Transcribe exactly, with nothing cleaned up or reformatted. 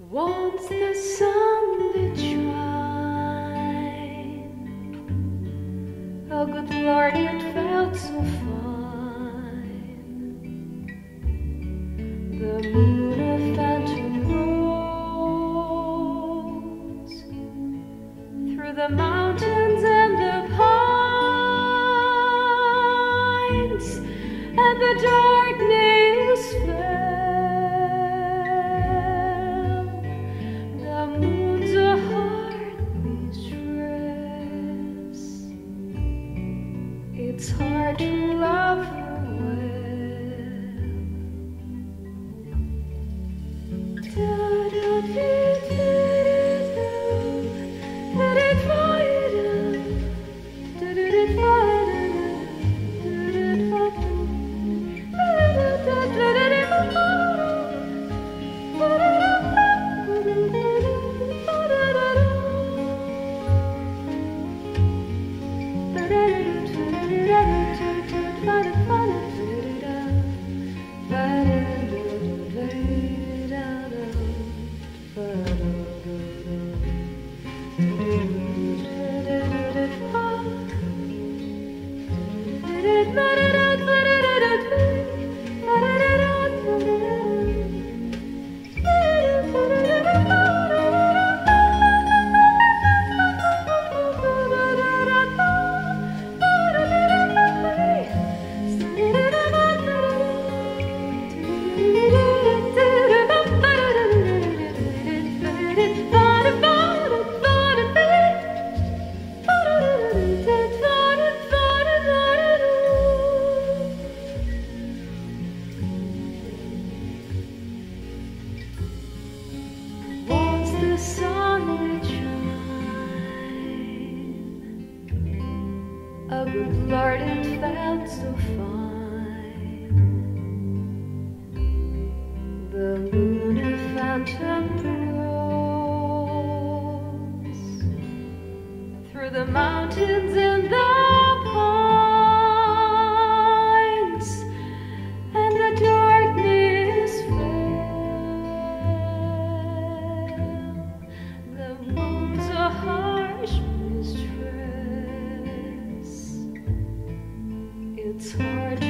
Once the sun did shine, oh good Lord, it felt so fine. The moon a phantom rose through the mountains and the pines, and the darkness fell. It's hard to love her oh good Lord, it felt so fine. The moon a phantom rose through the mountains and the pines, and the darkness fell. The moon's a harsh mistress. It's hard